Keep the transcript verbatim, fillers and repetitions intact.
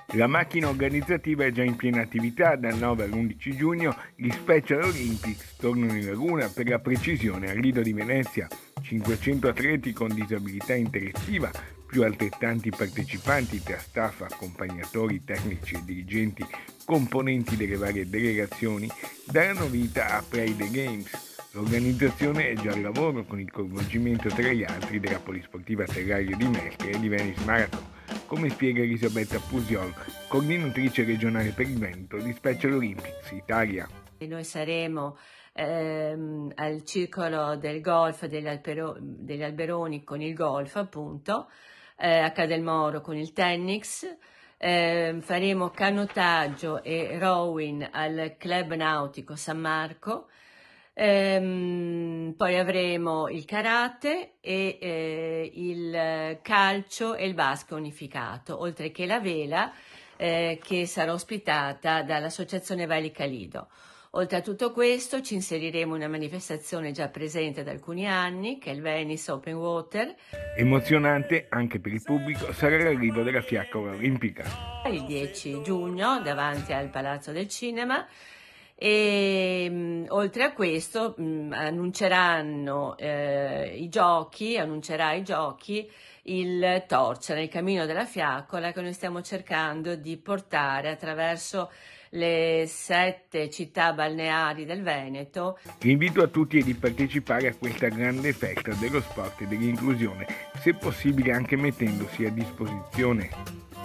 La macchina organizzativa è già in piena attività. Dal nove all'undici giugno gli Special Olympics tornano in laguna, per la precisione al Lido di Venezia. cinquecento atleti con disabilità intellettiva, più altrettanti partecipanti tra staff, accompagnatori, tecnici e dirigenti, componenti delle varie delegazioni, daranno vita a Pride Games. L'organizzazione è già al lavoro, con il coinvolgimento tra gli altri della Polisportiva Terrario di Mestre e di Venice Marathon, come spiega Elisabetta Pusiol, coordinatrice regionale per il Veneto di Special Olympics Italia. E noi saremo ehm, al circolo del golf degli, Alpero, degli Alberoni con il golf, appunto, eh, a Cadelmoro con il tennis, eh, faremo canottaggio e rowing al Club Nautico San Marco. Ehm, poi avremo il karate e eh, il calcio e il basket unificato, oltre che la vela eh, che sarà ospitata dall'Associazione Valica Lido. Oltre a tutto questo ci inseriremo in una manifestazione già presente da alcuni anni, che è il Venice Open Water. Emozionante anche per il pubblico sarà l'arrivo della fiaccola olimpica. Il dieci giugno davanti al Palazzo del Cinema. E mh, oltre a questo mh, annunceranno eh, i giochi, annuncerà i giochi il Torcia nel cammino della fiaccola, che noi stiamo cercando di portare attraverso le sette città balneari del Veneto. L'invito a tutti è di partecipare a questa grande festa dello sport e dell'inclusione, se possibile anche mettendosi a disposizione.